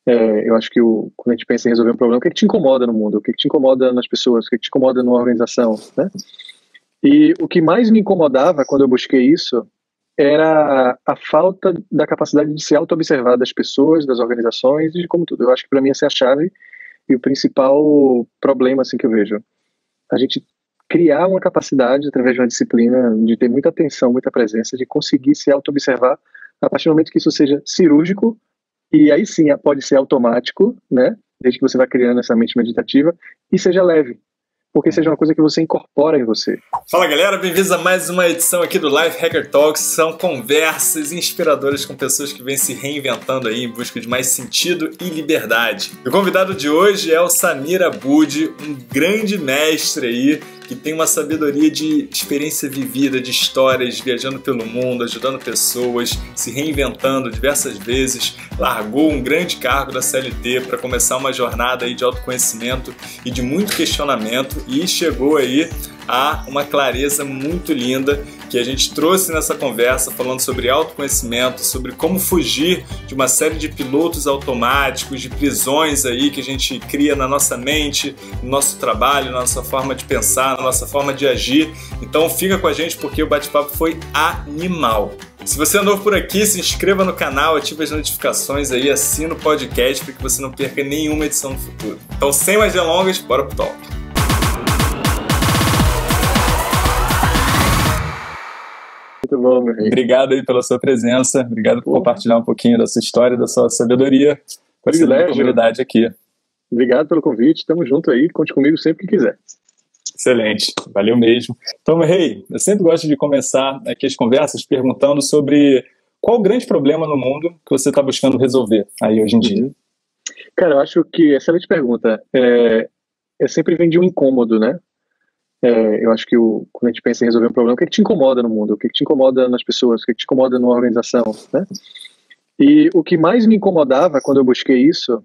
Eu acho que quando a gente pensa em resolver um problema, o que é que te incomoda no mundo? O que é que te incomoda nas pessoas? O que é que te incomoda numa organização, né? E o que mais me incomodava quando eu busquei isso era a falta da capacidade de se auto-observar das pessoas, das organizações e de como tudo. Eu acho que para mim essa é a chave e o principal problema assim, que eu vejo. A gente criar uma capacidade, através de uma disciplina, de ter muita atenção, muita presença, de conseguir se auto-observar a partir do momento que isso seja cirúrgico, e aí sim pode ser automático, né? Desde que você vai criando essa mente meditativa, e seja leve, porque seja uma coisa que você incorpora em você. Fala galera, bem-vindos a mais uma edição aqui do Life Hacker Talks. São conversas inspiradoras com pessoas que vêm se reinventando aí em busca de mais sentido e liberdade. E o convidado de hoje é o Samir Abude, um grande mestre aí, que tem uma sabedoria de experiência vivida, de histórias, viajando pelo mundo, ajudando pessoas, se reinventando diversas vezes, largou um grande cargo da CLT para começar uma jornada aí de autoconhecimento e de muito questionamento e chegou aí a uma clareza muito linda que a gente trouxe nessa conversa, falando sobre autoconhecimento, sobre como fugir de uma série de pilotos automáticos, de prisões aí que a gente cria na nossa mente, no nosso trabalho, na nossa forma de pensar, na nossa forma de agir. Então fica com a gente porque o bate-papo foi animal. Se você é novo por aqui, se inscreva no canal, ative as notificações aí, assina o podcast para que você não perca nenhuma edição no futuro. Então, sem mais delongas, bora pro talk. Muito bom, meu amigo. Obrigado aí pela sua presença, obrigado por compartilhar um pouquinho da sua história, da sua sabedoria com a comunidade aqui. Obrigado pelo convite, tamo junto aí, conte comigo sempre que quiser. Excelente, valeu mesmo. Então, meu rei, eu sempre gosto de começar aqui as conversas perguntando sobre qual o grande problema no mundo que você está buscando resolver aí hoje em dia. Cara, eu acho que, excelente pergunta, sempre vem de um incômodo, né? Eu acho que quando a gente pensa em resolver um problema, o que é que te incomoda no mundo? O que é que te incomoda nas pessoas? O que é que te incomoda numa organização, né? E o que mais me incomodava quando eu busquei isso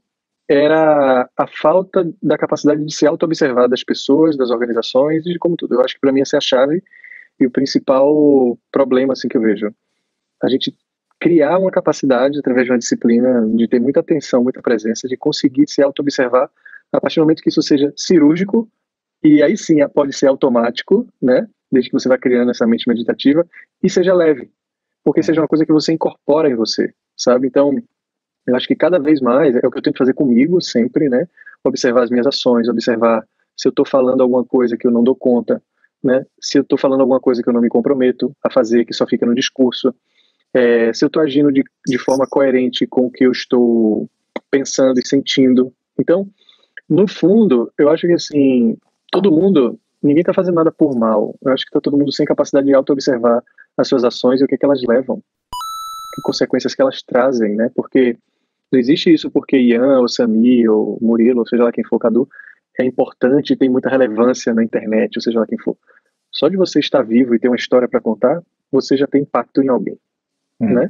era a falta da capacidade de se auto-observar das pessoas, das organizações e de como tudo. Eu acho que para mim essa é a chave e o principal problema assim, que eu vejo. A gente criar uma capacidade, através de uma disciplina, de ter muita atenção, muita presença, de conseguir se auto-observar a partir do momento que isso seja cirúrgico, e aí sim pode ser automático, né? Desde que você vai criando essa mente meditativa, e seja leve, porque seja uma coisa que você incorpora em você, sabe? Então, eu acho que cada vez mais, é o que eu tento fazer comigo sempre, né? Observar as minhas ações, observar se eu estou falando alguma coisa que eu não dou conta, né? Se eu estou falando alguma coisa que eu não me comprometo a fazer, que só fica no discurso, se eu estou agindo de forma coerente com o que eu estou pensando e sentindo. Então, no fundo, eu acho que assim, ninguém está fazendo nada por mal. Eu acho que está todo mundo sem capacidade de auto-observar as suas ações e o que elas levam, que consequências que elas trazem, né? Porque não existe isso porque Ian, ou Samir, ou Murilo, ou seja lá quem for, Cadu, é importante e tem muita relevância na internet, ou seja lá quem for. Só de você estar vivo e ter uma história para contar, você já tem impacto em alguém, né?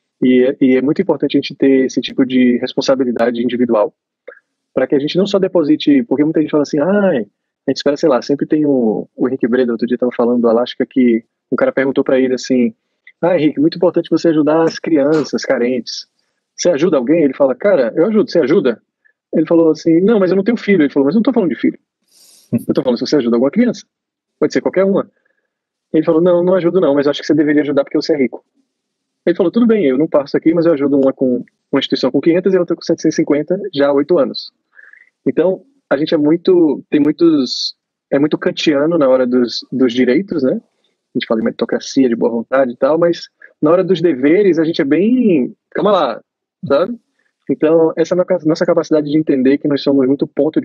E é muito importante a gente ter esse tipo de responsabilidade individual, para que a gente não só deposite, porque muita gente fala assim, a gente espera, sei lá, sempre tem o Henrique Breda, outro dia estava falando do Alasca, que um cara perguntou para ele assim, Henrique, muito importante você ajudar as crianças carentes. Você ajuda alguém? Ele fala, cara, eu ajudo, você ajuda? Ele falou assim, não, mas eu não tenho filho. Ele falou, mas eu não estou falando de filho. Eu estou falando se você ajuda alguma criança. Pode ser qualquer uma. Ele falou, não, não ajudo não, mas eu acho que você deveria ajudar porque você é rico. Ele falou, tudo bem, eu não passo aqui, mas eu ajudo uma instituição com 500 e outra com 750 já há 8 anos. Então, a gente é muito kantiano na hora dos direitos, né? A gente fala de meritocracia, de boa vontade e tal, mas na hora dos deveres a gente é bem, calma lá, sabe? Então, essa é a nossa capacidade de entender que nós somos muito ponto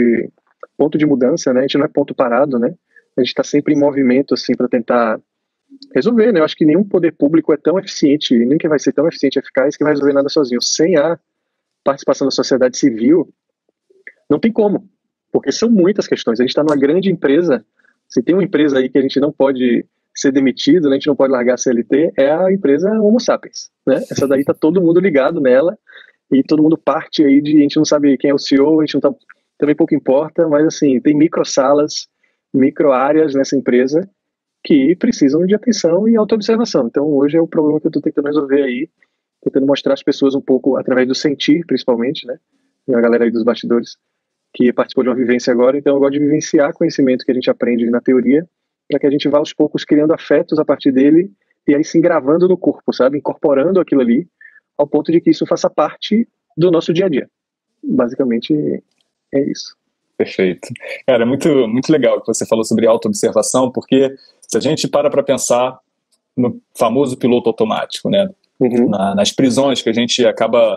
de mudança, né? A gente não é ponto parado, né? A gente está sempre em movimento, assim, para tentar resolver, né? Eu acho que nenhum poder público é tão eficiente, nem que vai ser tão eficiente e eficaz que vai resolver nada sozinho. Sem a participação da sociedade civil, não tem como, porque são muitas questões. A gente está numa grande empresa, se tem uma empresa aí que a gente não pode ser demitido, né, a gente não pode largar a CLT, é a empresa Homo Sapiens, né? Essa daí tá todo mundo ligado nela, e todo mundo parte aí a gente não sabe quem é o CEO, a gente não tá, também pouco importa, mas assim, tem micro salas, micro áreas nessa empresa que precisam de atenção e autoobservação. Então hoje é o problema que eu tô tentando resolver aí, tentando mostrar às pessoas um pouco, através do sentir, principalmente, né? A galera aí dos bastidores, que participou de uma vivência agora, então eu gosto de vivenciar conhecimento que a gente aprende na teoria, para que a gente vá aos poucos criando afetos a partir dele, e aí se engravando no corpo, sabe? Incorporando aquilo ali, ao ponto de que isso faça parte do nosso dia a dia. Basicamente, é isso. Perfeito. Cara, muito, muito legal que você falou sobre autoobservação, porque se a gente para pensar no famoso piloto automático, né? Nas prisões que a gente acaba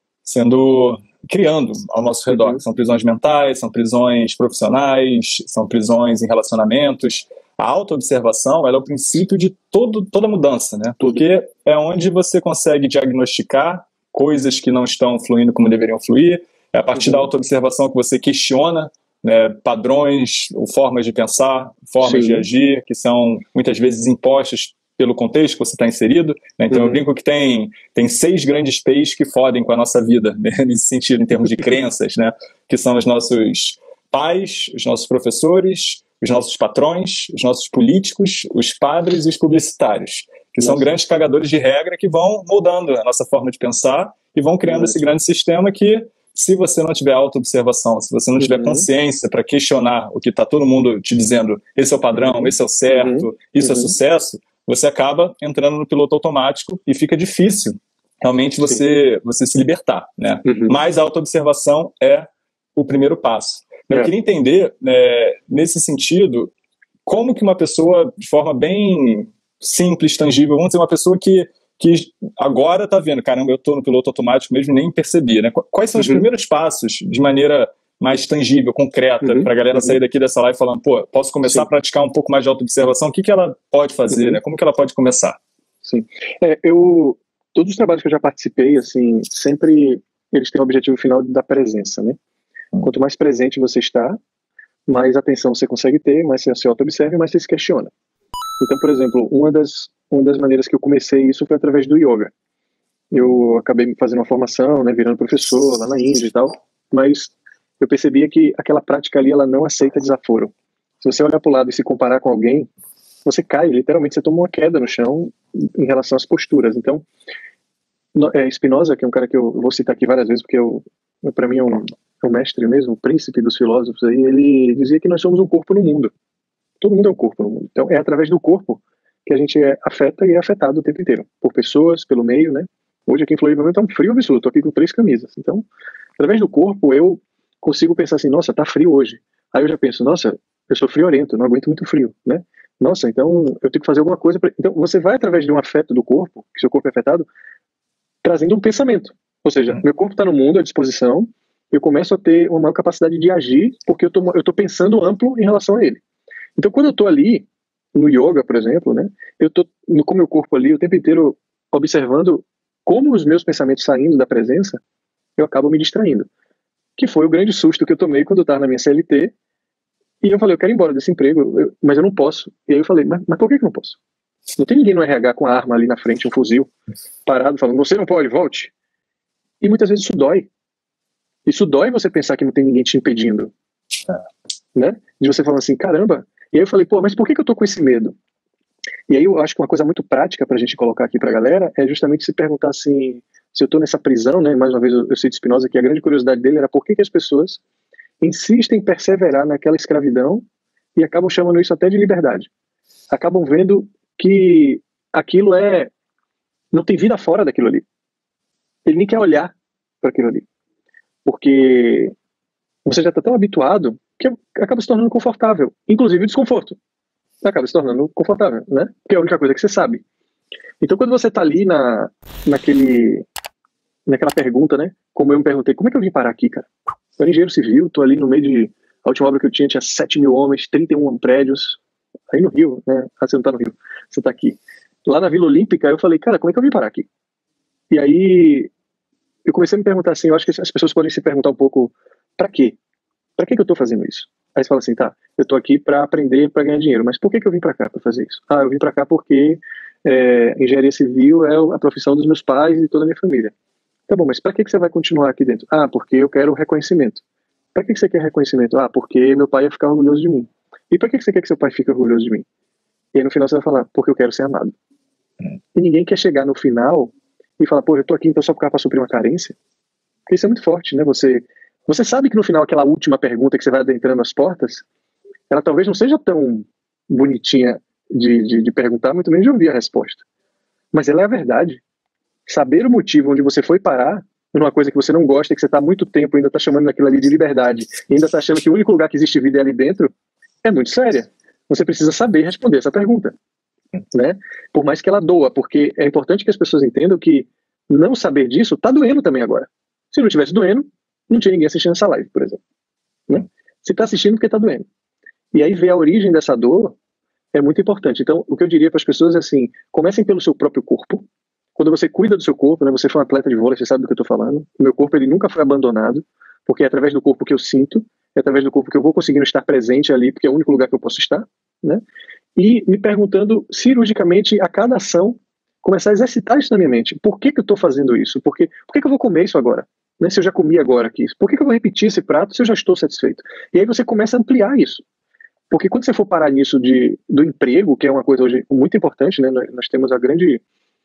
criando ao nosso redor, que são prisões mentais, são prisões profissionais, são prisões em relacionamentos. A autoobservação, ela é o princípio de toda mudança, né? Porque é onde você consegue diagnosticar coisas que não estão fluindo como deveriam fluir. É a partir da autoobservação que você questiona, né, padrões, ou formas de pensar, formas de agir, que são muitas vezes impostas pelo contexto que você está inserido, né? Então eu brinco que tem 6 grandes P's que fodem com a nossa vida, né? Nesse sentido, em termos de crenças, né? Que são os nossos pais, os nossos professores, os nossos patrões, os nossos políticos, os padres e os publicitários, que são grandes cagadores de regra que vão moldando a nossa forma de pensar e vão criando esse grande sistema que, se você não tiver autoobservação, se você não tiver consciência para questionar o que está todo mundo te dizendo, esse é o padrão, esse é o certo, isso é sucesso, você acaba entrando no piloto automático e fica difícil realmente você se libertar, né? Mas a autoobservação é o primeiro passo. Eu queria entender, nesse sentido, como que uma pessoa, de forma bem simples, tangível, vamos dizer, uma pessoa que agora está vendo, caramba, eu estou no piloto automático mesmo, nem percebi, né? Quais são os primeiros passos de maneira mais tangível, concreta, para a galera sair daqui dessa live falando, pô, posso começar a praticar um pouco mais de autoobservação? O que ela pode fazer, né? Como que ela pode começar? Sim. Todos os trabalhos que eu já participei, assim, sempre eles têm o objetivo final da presença, né? Quanto mais presente você está, mais atenção você consegue ter, mais você se auto-observa e mais você se questiona. Então, por exemplo, uma das maneiras que eu comecei isso foi através do yoga. Eu acabei fazendo uma formação, né, virando professor lá na Índia e tal, mas eu percebia que aquela prática ali, ela não aceita desaforo. Se você olhar para o lado e se comparar com alguém, você cai, literalmente você toma uma queda no chão em relação às posturas. Então, Spinoza, que é um cara que eu vou citar aqui várias vezes, porque para mim é um mestre mesmo, o príncipe dos filósofos, aí, ele dizia que nós somos um corpo no mundo. Todo mundo é um corpo no mundo. Então, é através do corpo que a gente afeta e é afetado o tempo inteiro. Por pessoas, pelo meio, né? Hoje aqui em Floripa tá um frio absurdo, tô aqui com 3 camisas. Então, através do corpo, eu consigo pensar assim, nossa, tá frio hoje. Aí eu já penso, nossa, eu sou friorento, não aguento muito frio, né? Nossa, então eu tenho que fazer alguma coisa. Então, você vai através de um afeto do corpo, que seu corpo é afetado, trazendo um pensamento. Ou seja, meu corpo está no mundo à disposição, eu começo a ter uma maior capacidade de agir, porque eu tô pensando amplo em relação a ele. Então, quando eu tô ali, no yoga, por exemplo, né, eu tô com o meu corpo ali o tempo inteiro observando como os meus pensamentos saindo da presença, eu acabo me distraindo. Que foi o grande susto que eu tomei quando eu estava na minha CLT, e eu falei, eu quero ir embora desse emprego, mas eu não posso. E aí eu falei, mas por que eu não posso? Não tem ninguém no RH com a arma ali na frente, um fuzil, parado, falando, você não pode, volte. E muitas vezes isso dói. Isso dói você pensar que não tem ninguém te impedindo. Né? De você falar assim, caramba. E aí eu falei, pô, mas por que eu tô com esse medo? E aí eu acho que uma coisa muito prática pra gente colocar aqui pra galera é justamente se perguntar assim, se eu tô nessa prisão, né? Mais uma vez eu cito Spinoza, que a grande curiosidade dele era por que as pessoas insistem em perseverar naquela escravidão e acabam chamando isso até de liberdade. Acabam vendo que aquilo não tem vida fora daquilo ali. Ele nem quer olhar para aquilo ali. Porque você já está tão habituado que acaba se tornando confortável. Inclusive o desconforto. Acaba se tornando confortável, né? Que é a única coisa que você sabe. Então quando você está ali naquela pergunta, né? Como eu me perguntei, como é que eu vim parar aqui, cara? Eu era engenheiro civil, tô ali no meio de... A última obra que eu tinha 7 mil homens, 31 prédios. Aí no Rio, né? Ah, você não tá no Rio, você tá aqui. Lá na Vila Olímpica, eu falei, cara, como é que eu vim parar aqui? E aí eu comecei a me perguntar assim, eu acho que as pessoas podem se perguntar um pouco, pra quê? Pra que eu tô fazendo isso? Aí você fala assim, tá, eu tô aqui pra aprender, pra ganhar dinheiro, mas por que eu vim pra cá pra fazer isso? Ah, eu vim pra cá porque engenharia civil é a profissão dos meus pais e toda a minha família. Tá bom, mas pra que você vai continuar aqui dentro? Ah, porque eu quero reconhecimento. Pra que você quer reconhecimento? Ah, porque meu pai ia ficar orgulhoso de mim. E pra que você quer que seu pai fique orgulhoso de mim? E aí no final você vai falar, porque eu quero ser amado. E ninguém quer chegar no final e falar, pô, eu tô aqui então só para suprir uma carência. Porque isso é muito forte, né? Você sabe que no final aquela última pergunta que você vai adentrando as portas, ela talvez não seja tão bonitinha de perguntar, muito menos de ouvir a resposta. Mas ela é a verdade. Saber o motivo onde você foi parar, numa coisa que você não gosta, que você está há muito tempo ainda está chamando daquilo ali de liberdade, e ainda está achando que o único lugar que existe vida é ali dentro, é muito séria. Você precisa saber responder essa pergunta, né? Por mais que ela doa, porque é importante que as pessoas entendam que não saber disso está doendo também agora. Se não tivesse doendo, não tinha ninguém assistindo essa live, por exemplo. Né? Você está assistindo porque está doendo. E aí ver a origem dessa dor é muito importante. Então, o que eu diria para as pessoas é assim, comecem pelo seu próprio corpo. Quando você cuida do seu corpo, né, você foi um atleta de vôlei, você sabe do que eu estou falando. O meu corpo ele nunca foi abandonado, porque é através do corpo que eu sinto, é através do corpo que eu vou conseguindo estar presente ali, porque é o único lugar que eu posso estar. Né? E me perguntando cirurgicamente a cada ação, começar a exercitar isso na minha mente. Por que eu estou fazendo isso? Por que eu vou comer isso agora? Né? Se eu já comi agora aqui, por que eu vou repetir esse prato se eu já estou satisfeito? E aí você começa a ampliar isso. Porque quando você for parar nisso do emprego, que é uma coisa hoje muito importante, né? Nós temos a grande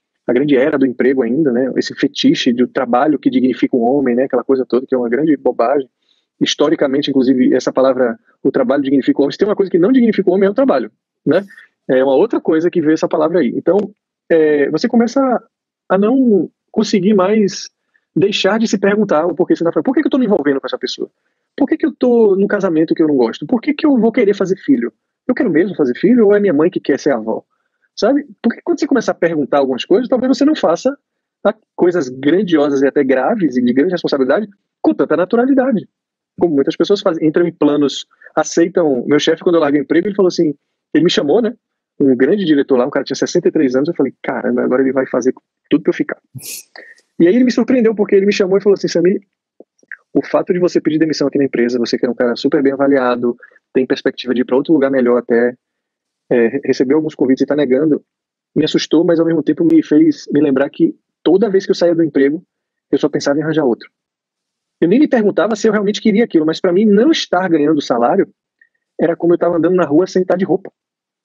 era do emprego ainda, né? Esse fetiche do trabalho que dignifica um homem, né? Aquela coisa toda que é uma grande bobagem. Historicamente, inclusive, essa palavra, o trabalho dignifica o homem. Se tem uma coisa que não dignifica o homem, é o trabalho, né? É uma outra coisa que vê essa palavra aí. Então, você começa a não conseguir mais deixar de se perguntar o porquê você está falando. Por que eu estou me envolvendo com essa pessoa? Por que eu estou num casamento que eu não gosto? Por que eu vou querer fazer filho? Eu quero mesmo fazer filho ou é minha mãe que quer ser avó? Sabe? Porque quando você começar a perguntar algumas coisas, talvez você não faça coisas grandiosas e até graves e de grande responsabilidade com tanta naturalidade. Como muitas pessoas fazem, entram em planos, aceitam. Meu chefe, quando eu larguei o emprego, ele falou assim, ele me chamou, né? Um grande diretor lá, um cara que tinha 63 anos, eu falei, caramba, agora ele vai fazer tudo pra eu ficar. E aí ele me surpreendeu, porque ele me chamou e falou assim, Samir, o fato de você pedir demissão aqui na empresa, você que é um cara super bem avaliado, tem perspectiva de ir para outro lugar melhor até, recebeu alguns convites e está negando, me assustou, mas ao mesmo tempo me fez me lembrar que toda vez que eu saía do emprego, eu só pensava em arranjar outro. Eu nem me perguntava se eu realmente queria aquilo, mas para mim não estar ganhando salário era como eu estava andando na rua sem estar de roupa.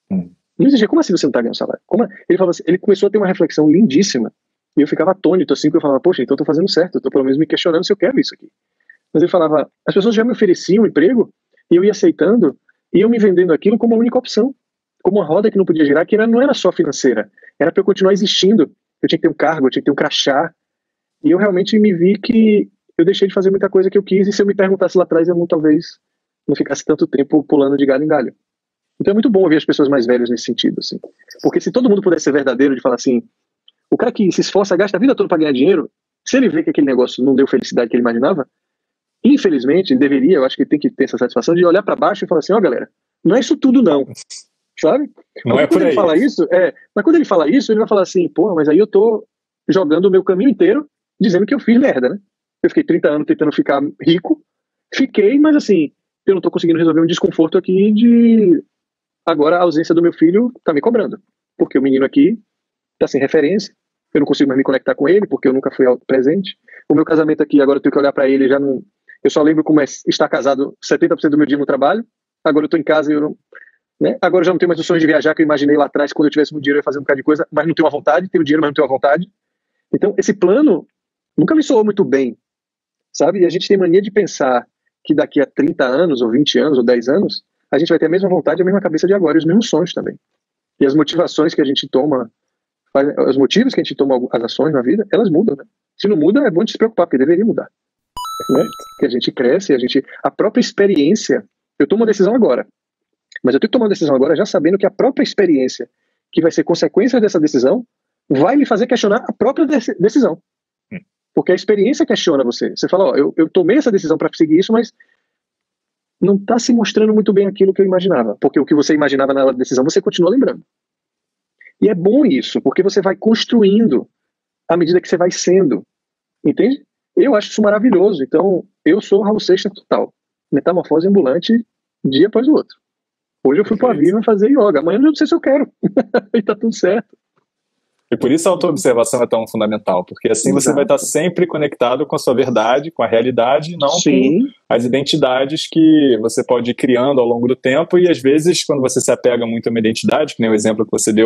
Não existia, como assim você não está ganhando salário? Ele falava assim, ele começou a ter uma reflexão lindíssima, e eu ficava atônito assim, porque eu falava, poxa, então eu estou fazendo certo, eu estou pelo menos me questionando se eu quero isso aqui. Mas ele falava, as pessoas já me ofereciam um emprego, e eu ia aceitando, e eu me vendendo aquilo como a única opção, como uma roda que não podia girar, que não era só financeira, era para eu continuar existindo, eu tinha que ter um cargo, eu tinha que ter um crachá, e eu realmente me vi que eu deixei de fazer muita coisa que eu quis, e se eu me perguntasse lá atrás, eu talvez não ficasse tanto tempo pulando de galho em galho. Então é muito bom ouvir as pessoas mais velhas nesse sentido, assim, porque se todo mundo pudesse ser verdadeiro, de falar assim, o cara que se esforça, gasta a vida toda para ganhar dinheiro, se ele vê que aquele negócio não deu felicidade que ele imaginava, infelizmente, ele deveria, eu acho que ele tem que ter essa satisfação de olhar para baixo e falar assim, ó, galera, não é isso tudo não, sabe? Não é por aí. Mas quando ele fala isso, ele vai falar assim, porra, mas aí eu tô jogando o meu caminho inteiro dizendo que eu fiz merda, né? Eu fiquei 30 anos tentando ficar rico, mas assim, eu não tô conseguindo resolver um desconforto aqui de agora a ausência do meu filho tá me cobrando, porque o menino aqui tá sem referência, eu não consigo mais me conectar com ele, porque eu nunca fui presente. O meu casamento aqui, agora eu tenho que olhar para ele, já não, eu só lembro como é estar casado 70% do meu dia no trabalho, agora eu tô em casa e eu não, né? Agora eu já não tenho mais o sonho de viajar que eu imaginei lá atrás, quando eu tivesse muito dinheiro eu ia fazer um bocado de coisa, mas não tenho a vontade, tenho dinheiro, mas não tenho a vontade. Então esse plano nunca me soou muito bem, sabe? E a gente tem mania de pensar que daqui a 30 anos, ou 20 anos, ou 10 anos, a gente vai ter a mesma vontade, a mesma cabeça de agora, e os mesmos sonhos também. E as motivações que a gente toma, os motivos que a gente toma as ações na vida, elas mudam, né? Se não muda, é bom de se preocupar, porque deveria mudar. Né? Porque a gente cresce, a própria experiência, eu tomo uma decisão agora, mas eu tenho que tomar uma decisão agora já sabendo que a própria experiência, que vai ser consequência dessa decisão, vai me fazer questionar a própria decisão. Porque a experiência questiona você. Você fala, ó, eu tomei essa decisão para seguir isso, mas não está se mostrando muito bem aquilo que eu imaginava. Porque o que você imaginava na decisão, você continua lembrando. E é bom isso, porque você vai construindo à medida que você vai sendo. Entende? Eu acho isso maravilhoso. Então, eu sou Raul Seixas total. Metamorfose ambulante, dia após o outro. Hoje eu fui para a Viva fazer yoga. Amanhã eu não sei se eu quero. E tá tudo certo. E por isso a autoobservação é tão fundamental, porque assim você vai estar sempre conectado com a sua verdade, com a realidade, não com as identidades que você pode ir criando ao longo do tempo, e às vezes, quando você se apega muito a uma identidade, que nem o exemplo que você deu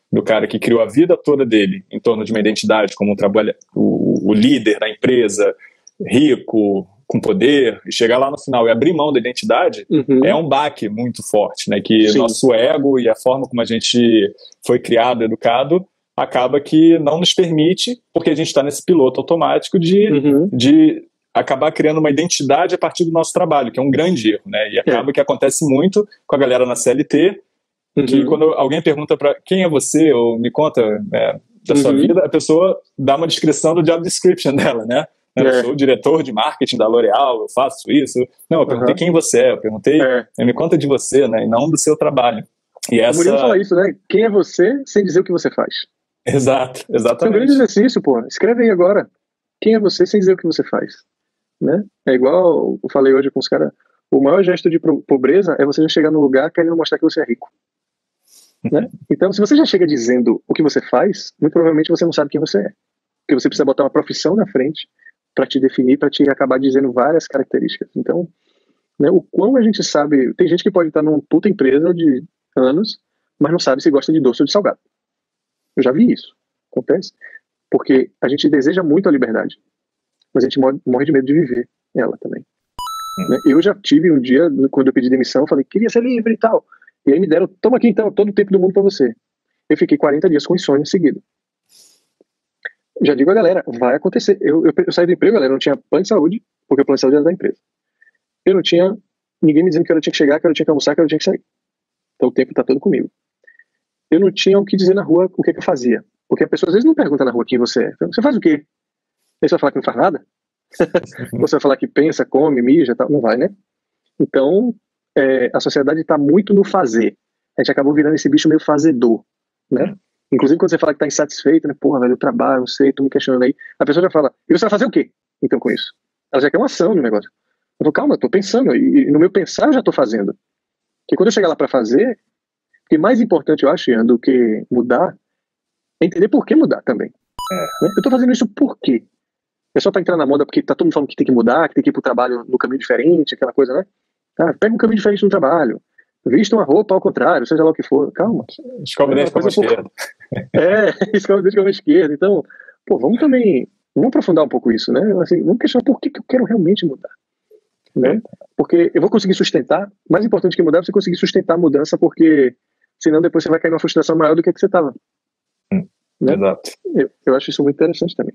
do cara que criou a vida toda dele em torno de uma identidade como o líder da empresa, rico, com poder, e chegar lá no final e abrir mão da identidade, é um baque muito forte, né? Que nosso ego e a forma como a gente foi criado, educado, acaba que não nos permite, porque a gente está nesse piloto automático de acabar criando uma identidade a partir do nosso trabalho, que é um grande erro, né? E acaba que acontece muito com a galera na CLT, que quando alguém pergunta para quem é você, ou me conta da sua vida, a pessoa dá uma descrição do job description dela, né? Eu sou o diretor de marketing da L'Oréal, eu faço isso. Não, eu perguntei quem você é, eu perguntei, me conta de você, né? E não do seu trabalho. E essa... O Murilo fala isso, né? Quem é você sem dizer o que você faz? Exato, exatamente. É um grande exercício, pô. Escreve aí agora. Quem é você sem dizer o que você faz? Né? É igual eu falei hoje com os caras, o maior gesto de pobreza é você já chegar no lugar querendo mostrar que você é rico. Né? Então, se você já chega dizendo o que você faz, muito provavelmente você não sabe quem você é. Porque você precisa botar uma profissão na frente para te definir, para te acabar dizendo várias características. Então, né, o quão a gente sabe... Tem gente que pode estar numa puta empresa de anos, mas não sabe se gosta de doce ou de salgado. Eu já vi isso. Acontece. Porque a gente deseja muito a liberdade, mas a gente morre de medo de viver ela também. Né? Eu já tive um dia, quando eu pedi demissão, eu falei, queria ser livre e tal. E aí me deram, toma aqui então, todo o tempo do mundo pra você. Eu fiquei 40 dias com insônia seguido. Já digo a galera, vai acontecer. Eu saí do emprego, galera, eu não tinha plano de saúde, porque o plano de saúde era da empresa. Eu não tinha ninguém me dizendo que eu tinha que chegar, que eu tinha que almoçar, que eu tinha que sair. Então o tempo tá todo comigo. Eu não tinha o que dizer na rua, o que eu fazia. Porque a pessoa às vezes não pergunta na rua quem você é. Então, você faz o quê? Aí você vai falar que não faz nada? Você vai falar que pensa, come, mija, tal? Não vai, né? Então, a sociedade está muito no fazer. A gente acabou virando esse bicho meio fazedor, né? Inclusive quando você fala que está insatisfeito, né? Porra, velho, eu trabalho, não sei, tô me questionando aí. A pessoa já fala, e você vai fazer o quê? Então, com isso. Ela já quer uma ação no negócio. Eu falo, calma, eu tô pensando, e no meu pensar eu já tô fazendo. Porque quando eu chegar lá para fazer, o que mais importante, eu acho, Ian, do que mudar, é entender por que mudar também. Né? Eu tô fazendo isso por quê? É só para entrar na moda porque tá todo mundo falando que tem que mudar, que tem que ir pro trabalho no caminho diferente, aquela coisa, né? Pega um caminho diferente no trabalho, vista uma roupa ao contrário, seja lá o que for, calma. Escova o dente com a mão esquerda. Escova o dente com a mão esquerda. Então, pô, vamos aprofundar um pouco isso, né? Assim, vamos questionar por que eu quero realmente mudar. Né? Porque eu vou conseguir sustentar, mais importante que mudar é você conseguir sustentar a mudança, porque senão depois você vai cair numa frustração maior do que você estava. Né? Exato. Eu acho isso muito interessante também.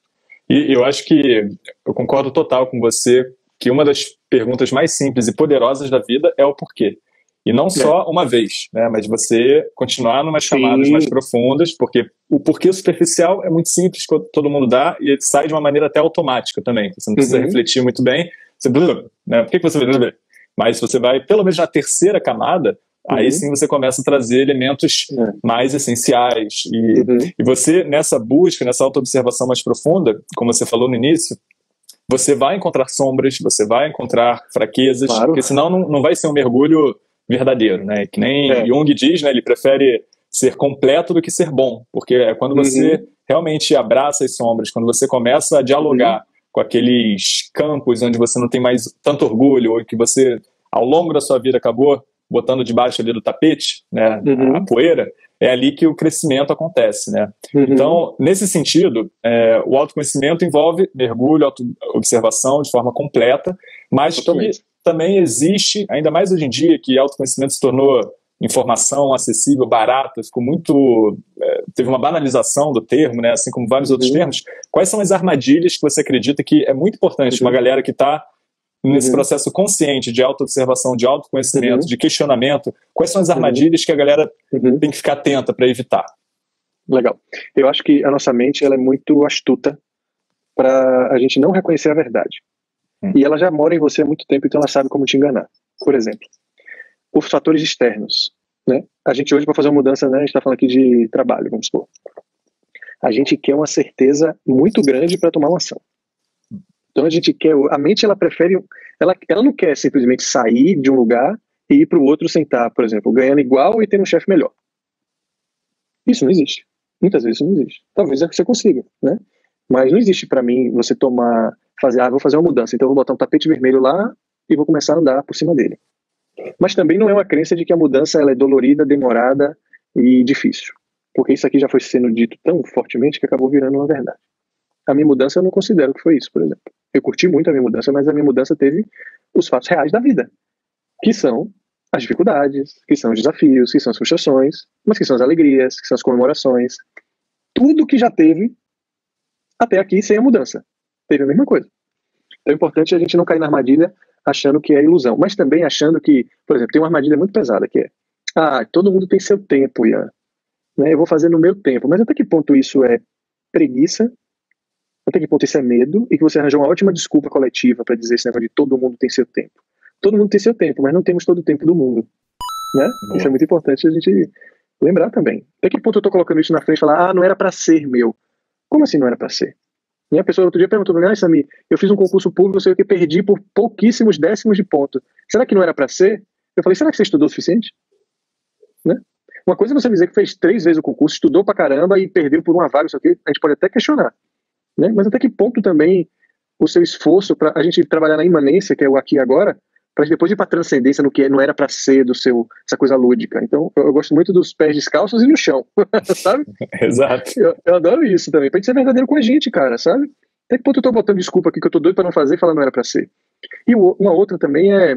E eu acho que eu concordo total com você que uma das perguntas mais simples e poderosas da vida é o porquê. E não só uma vez, né, mas você continuar numas camadas mais profundas, porque o porquê superficial é muito simples, todo mundo dá, e ele sai de uma maneira até automática também. Você não precisa refletir muito bem. Você, né, por que você vai? Mas você vai, pelo menos na terceira camada, aí sim você começa a trazer elementos mais essenciais. E você, nessa busca, nessa autoobservação mais profunda, como você falou no início, você vai encontrar sombras, você vai encontrar fraquezas, porque senão não vai ser um mergulho verdadeiro, né? Que nem Jung diz, né? Ele prefere ser completo do que ser bom, porque é quando você realmente abraça as sombras, quando você começa a dialogar com aqueles campos onde você não tem mais tanto orgulho, ou que você, ao longo da sua vida, acabou botando debaixo ali do tapete, né, a poeira, é ali que o crescimento acontece, né? Então, nesse sentido, o autoconhecimento envolve mergulho, autoobservação de forma completa, mas que também existe, ainda mais hoje em dia, que autoconhecimento se tornou informação acessível, barata, ficou muito... teve uma banalização do termo, né, assim como vários outros termos. Quais são as armadilhas que você acredita que é muito importante uma galera que está nesse processo consciente de autoobservação, de autoconhecimento, de questionamento, quais são as armadilhas que a galera tem que ficar atenta para evitar? Legal. Eu acho que a nossa mente ela é muito astuta para a gente não reconhecer a verdade. E ela já mora em você há muito tempo, então ela sabe como te enganar. Por exemplo, os fatores externos. Né? A gente hoje, para fazer uma mudança, né, a gente está falando aqui de trabalho, vamos supor. A gente quer uma certeza muito grande para tomar uma ação. Então a gente quer, a mente ela prefere, ela não quer simplesmente sair de um lugar e ir para o outro sentar, por exemplo, ganhando igual e tendo um chefe melhor. Isso não existe. Muitas vezes isso não existe. Talvez você consiga, né? Mas não existe para mim você vou fazer uma mudança, então eu vou botar um tapete vermelho lá e vou começar a andar por cima dele. Mas também não é uma crença de que a mudança ela é dolorida, demorada e difícil. porque isso aqui já foi sendo dito tão fortemente que acabou virando uma verdade. A minha mudança eu não considero que foi isso, por exemplo. Eu curti muito a minha mudança, mas a minha mudança teve os fatos reais da vida, que são as dificuldades, que são os desafios, que são as frustrações, mas que são as alegrias, que são as comemorações. Tudo que já teve até aqui sem a mudança. Teve a mesma coisa. Então é importante a gente não cair na armadilha achando que é ilusão, mas também achando que, por exemplo, tem uma armadilha muito pesada que é: todo mundo tem seu tempo, Ian. Né? Eu vou fazer no meu tempo. Mas até que ponto isso é preguiça? Até que ponto isso é medo? E que você arranjou uma ótima desculpa coletiva para dizer esse negócio de todo mundo tem seu tempo. Todo mundo tem seu tempo, mas não temos todo o tempo do mundo. Né? Isso é muito importante a gente lembrar também. Até que ponto eu estou colocando isso na frente e falar, não era para ser meu. Como assim não era para ser? E a pessoa outro dia perguntou para mim, Samir, eu fiz um concurso público, eu sei o que, perdi por pouquíssimos décimos de ponto. Será que não era para ser? Eu falei, será que você estudou o suficiente? Né? Uma coisa é você dizer que fez 3 vezes o concurso, estudou pra caramba e perdeu por uma vaga, isso aqui, a gente pode até questionar. Né? Mas até que ponto também o seu esforço para a gente trabalhar na imanência, que é o aqui e agora, para depois ir para transcendência no que não era para ser essa coisa lúdica. Então, eu gosto muito dos pés descalços e no chão, sabe? Exato. Eu adoro isso também, pra gente ser verdadeiro com a gente, cara, sabe? Até que ponto eu tô botando desculpa aqui que eu tô doido para não fazer e falar não era para ser. E uma outra também é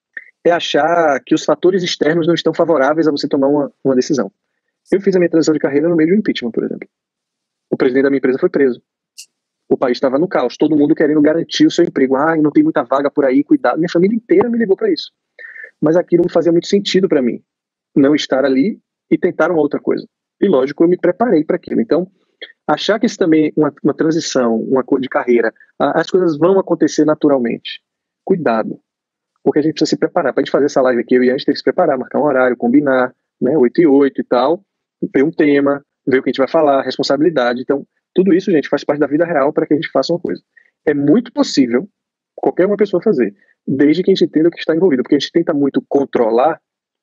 achar que os fatores externos não estão favoráveis a você tomar uma decisão. Eu fiz a minha transição de carreira no meio de um impeachment, por exemplo. O presidente da minha empresa foi preso. O país estava no caos, todo mundo querendo garantir o seu emprego. Não tem muita vaga por aí, cuidado. Minha família inteira me ligou para isso. Mas aquilo não fazia muito sentido para mim, não estar ali e tentar uma outra coisa. E lógico, eu me preparei para aquilo. Então, achar que isso também é uma transição, de carreira, as coisas vão acontecer naturalmente. Cuidado, porque a gente precisa se preparar. Para a gente fazer essa live aqui, eu e a gente tem que se preparar, marcar um horário, combinar, né, 8 e 8 e tal, ver um tema, ver o que a gente vai falar, responsabilidade. Então, tudo isso, gente, faz parte da vida real para que a gente faça uma coisa. É muito possível qualquer uma pessoa fazer, desde que a gente entenda o que está envolvido, porque a gente tenta muito controlar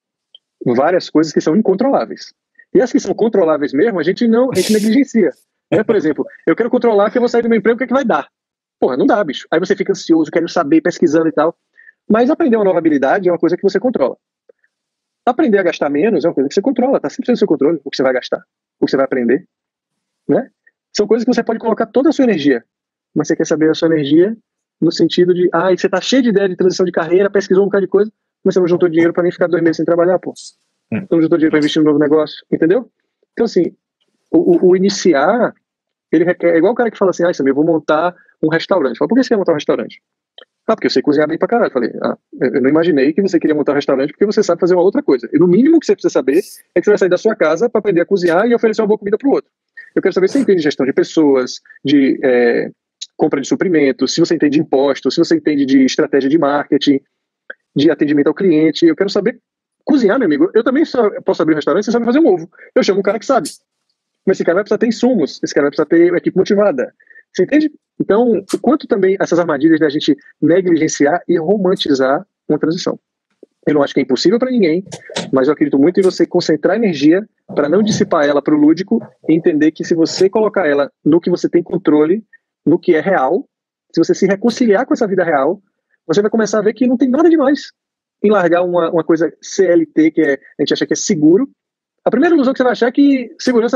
várias coisas que são incontroláveis. E as que são controláveis mesmo, a gente negligencia. Né? Por exemplo, eu quero controlar que eu vou sair do meu emprego, o que é que vai dar? Porra, não dá, bicho. Aí você fica ansioso, querendo saber, pesquisando e tal. Mas aprender uma nova habilidade é uma coisa que você controla. Aprender a gastar menos é uma coisa que você controla, tá sempre no seu controle, o que você vai gastar, o que você vai aprender. Né? São coisas que você pode colocar toda a sua energia, mas você quer saber a sua energia no sentido de, você tá cheio de ideia de transição de carreira, pesquisou um bocado de coisa, mas você não juntou dinheiro para nem ficar 2 meses sem trabalhar, pô. Você não juntou dinheiro para investir no novo negócio, entendeu? Então, assim, o iniciar, ele requer, é igual o cara que fala assim, Samir, eu vou montar um restaurante. Fala, por que você quer montar um restaurante? Porque eu sei cozinhar bem pra caralho. Falei, eu não imaginei que você queria montar um restaurante porque você sabe fazer uma outra coisa. E no mínimo que você precisa saber é que você vai sair da sua casa para aprender a cozinhar e oferecer uma boa comida pro outro. Eu quero saber se você entende de gestão de pessoas, de compra de suprimentos, se você entende de impostos, se você entende de estratégia de marketing, de atendimento ao cliente. Eu quero saber cozinhar, meu amigo. Eu também posso abrir um restaurante, você sabe fazer um ovo. Eu chamo um cara que sabe. Mas esse cara vai precisar ter insumos, esse cara vai precisar ter uma equipe motivada. Você entende? Então, o quanto também essas armadilhas da gente negligenciar e romantizar uma transição. Eu não acho que é impossível para ninguém, mas eu acredito muito em você concentrar energia para não dissipar ela para o lúdico e entender que se você colocar ela no que você tem controle, no que é real, se você se reconciliar com essa vida real, você vai começar a ver que não tem nada demais em largar uma coisa CLT, que a gente acha que é seguro. A primeira ilusão que você vai achar é que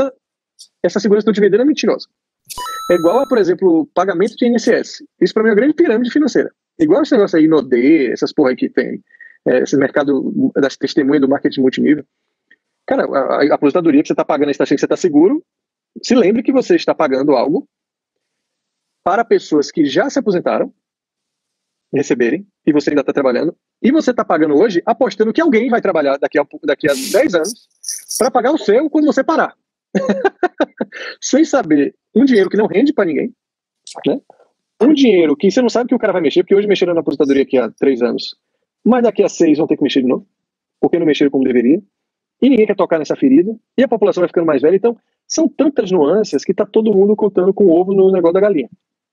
essa segurança que eu te vendendo é mentirosa. É igual a, por exemplo, pagamento de INSS. Isso para mim é uma grande pirâmide financeira. Igual esse negócio aí, Nodê, essas porra aí que tem, esse mercado das testemunhas do marketing multinível. Cara, a aposentadoria que você está pagando, você está achando que você está seguro, se lembre que você está pagando algo para pessoas que já se aposentaram receberem, e você ainda está trabalhando, e você está pagando hoje apostando que alguém vai trabalhar daqui a 10 anos para pagar o seu quando você parar. Sem saber um dinheiro que não rende para ninguém, né? Um dinheiro que você não sabe que o cara vai mexer, porque hoje mexeram na aposentadoria aqui há 3 anos, mas daqui a 6 vão ter que mexer de novo, porque não mexeram como deveria, e ninguém quer tocar nessa ferida, e a população vai ficando mais velha. Então são tantas nuances que está todo mundo contando com o ovo no negócio da galinha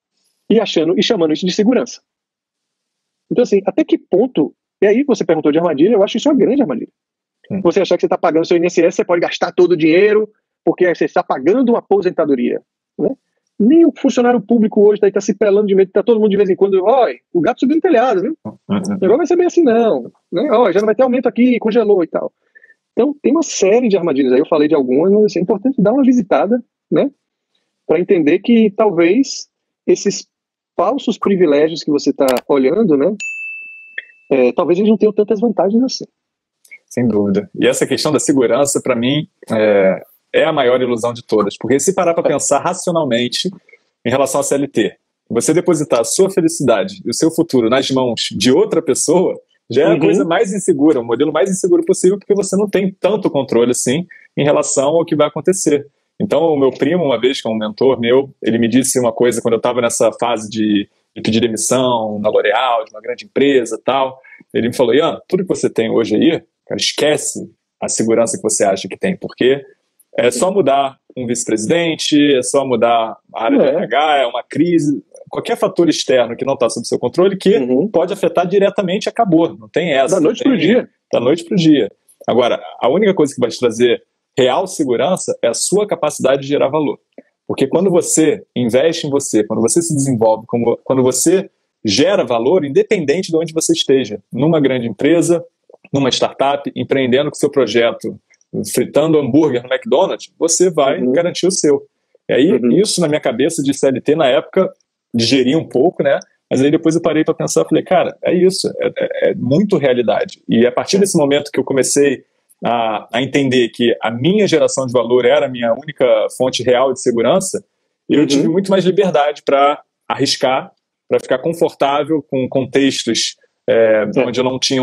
e chamando isso de segurança. Então, assim, até que ponto, e aí você perguntou de armadilha, eu acho isso uma grande armadilha. Você achar que você está pagando seu INSS, você pode gastar todo o dinheiro porque você está pagando uma aposentadoria, né? Nem o funcionário público hoje está se pelando de medo, está todo mundo de vez em quando, o gato subiu no telhado, viu? O negócio vai ser bem assim não, né? Já não vai ter aumento aqui, congelou e tal. Então, tem uma série de armadilhas aí, eu falei de algumas, mas assim, é importante dar uma visitada, né, para entender que talvez esses falsos privilégios que você está olhando, né, talvez eles não tenham tantas vantagens assim. Sem dúvida. E essa questão da segurança, para mim, é a maior ilusão de todas. Porque se parar para pensar racionalmente em relação à CLT, você depositar a sua felicidade e o seu futuro nas mãos de outra pessoa, já é a coisa mais insegura, o modelo mais inseguro possível, porque você não tem tanto controle assim em relação ao que vai acontecer. Então, o meu primo, uma vez, que é um mentor meu, ele me disse uma coisa quando eu estava nessa fase de pedir demissão na L'Oréal, de uma grande empresa e tal. Ele me falou: Ian, tudo que você tem hoje aí, cara, esquece a segurança que você acha que tem, porque é só mudar um vice-presidente, é só mudar a área de RH, é uma crise, qualquer fator externo que não está sob seu controle, que pode afetar diretamente, acabou. Não tem essa. Da noite para o dia. Da noite para o dia. Agora, a única coisa que vai te trazer real segurança é a sua capacidade de gerar valor. Porque quando você investe em você, quando você se desenvolve, quando você gera valor, independente de onde você esteja, numa grande empresa, numa startup, empreendendo com seu projeto, fritando hambúrguer no McDonald's, você vai garantir o seu. E aí, isso na minha cabeça de CLT, na época, digeri um pouco, né? Mas aí depois eu parei para pensar e falei, cara, é isso, é muito realidade. E a partir desse momento que eu comecei a entender que a minha geração de valor era a minha única fonte real de segurança, eu tive muito mais liberdade para arriscar, para ficar confortável com contextos onde eu não tinha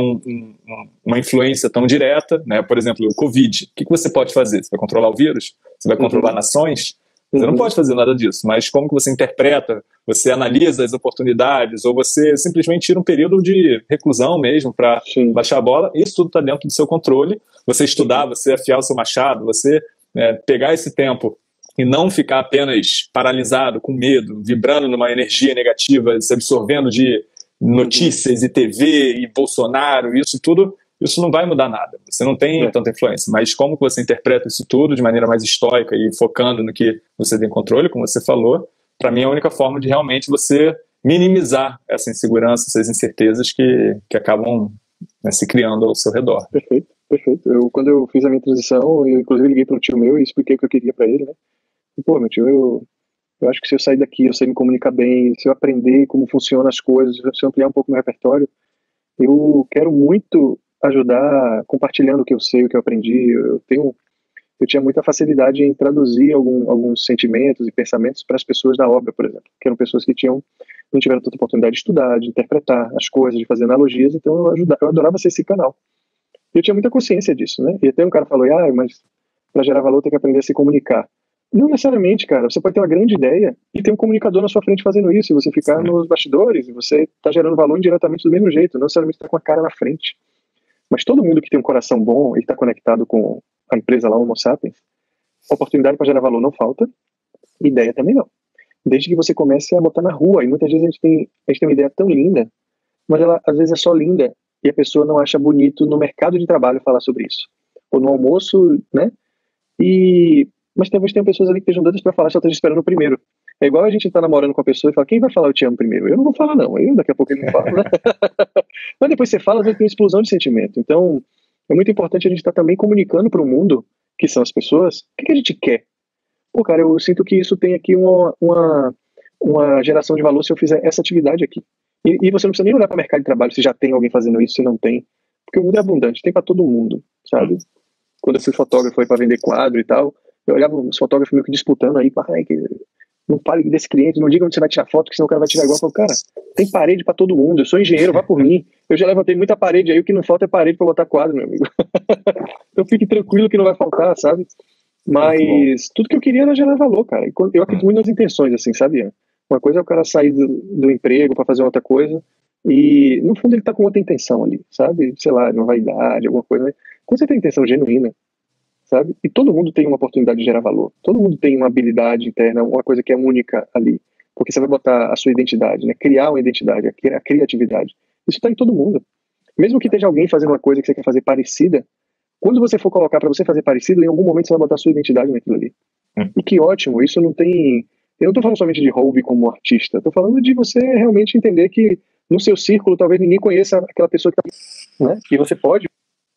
uma influência tão direta, né? Por exemplo, o Covid. O que você pode fazer? Você vai controlar o vírus? Você vai controlar nações? Você não pode fazer nada disso, mas como que você interpreta, você analisa as oportunidades, ou você simplesmente tira um período de reclusão mesmo para baixar a bola, isso tudo está dentro do seu controle. Você estudar, você afiar o seu machado, você pegar esse tempo e não ficar apenas paralisado, com medo, vibrando numa energia negativa, se absorvendo de notícias e TV e Bolsonaro, isso tudo, isso não vai mudar nada. Você não tem tanta influência, mas como que você interpreta isso tudo de maneira mais estoica e focando no que você tem controle, como você falou, para mim é a única forma de realmente você minimizar essa insegurança, essas incertezas que acabam se criando ao seu redor. Perfeito, perfeito. Quando eu fiz a minha transição, eu inclusive liguei para um tio meu e expliquei o que eu queria para ele, né? E, pô, meu tio, eu acho que se eu sair daqui, eu sei me comunicar bem, se eu aprender como funcionam as coisas, se eu ampliar um pouco meu repertório, eu quero muito ajudar compartilhando o que eu sei, o que eu aprendi. Eu tinha muita facilidade em traduzir alguns sentimentos e pensamentos para as pessoas da obra, por exemplo, que eram pessoas que não tiveram tanta oportunidade de estudar, de interpretar as coisas, de fazer analogias, então eu adorava ser esse canal. E eu tinha muita consciência disso, né? E até um cara falou, mas para gerar valor tem que aprender a se comunicar. Não necessariamente, cara. Você pode ter uma grande ideia e ter um comunicador na sua frente fazendo isso, e você ficar nos bastidores, e você está gerando valor indiretamente do mesmo jeito, não necessariamente está com a cara na frente. Mas todo mundo que tem um coração bom e está conectado com a empresa lá, o Homo Sapiens, oportunidade para gerar valor não falta, ideia também não. Desde que você comece a botar na rua, e muitas vezes a gente tem uma ideia tão linda, mas ela às vezes é só linda, e a pessoa não acha bonito no mercado de trabalho falar sobre isso. Ou no almoço, né? Mas talvez tenham pessoas ali que estejam doidas para falar, só estão esperando o primeiro. É igual a gente tá namorando com a pessoa e fala, quem vai falar eu te amo primeiro? Eu não vou falar não, daqui a pouco ele não fala, né? Mas depois você fala, às vezes tem uma explosão de sentimento. Então, é muito importante a gente estar também comunicando para o mundo, que são as pessoas, o que a gente quer. Pô, cara, eu sinto que isso tem aqui uma geração de valor se eu fizer essa atividade aqui. E você não precisa nem olhar para o mercado de trabalho se já tem alguém fazendo isso, se não tem. Porque o mundo é abundante, tem para todo mundo, sabe? Quando eu fui fotógrafo para vender quadro e tal, eu olhava os fotógrafos meio que disputando aí, não fale desse cliente, não diga onde você vai tirar foto, que senão o cara vai tirar igual. Eu falo, cara, tem parede para todo mundo, eu sou engenheiro, vá por mim. Eu já levantei muita parede aí, o que não falta é parede para botar quadro, meu amigo. Então fique tranquilo que não vai faltar, sabe? Mas tudo que eu queria era gerar valor, cara. Eu acredito muito nas intenções, assim, sabe? Uma coisa é o cara sair do emprego para fazer outra coisa e, no fundo, ele tá com outra intenção ali, sabe? Sei lá, uma vaidade, alguma coisa. Né? Quando você tem intenção genuína, sabe? E todo mundo tem uma oportunidade de gerar valor. Todo mundo tem uma habilidade interna, uma coisa que é única ali. Porque você vai botar a sua identidade, né? Criar uma identidade, a criatividade. Isso está em todo mundo. Mesmo que esteja alguém fazendo uma coisa que você quer fazer parecida, quando você for colocar para você fazer parecido, em algum momento você vai botar a sua identidade naquilo ali. E que ótimo, isso não tem... Eu não estou falando somente de hobby como artista, estou falando de você realmente entender que no seu círculo talvez ninguém conheça aquela pessoa que está... Né? E você pode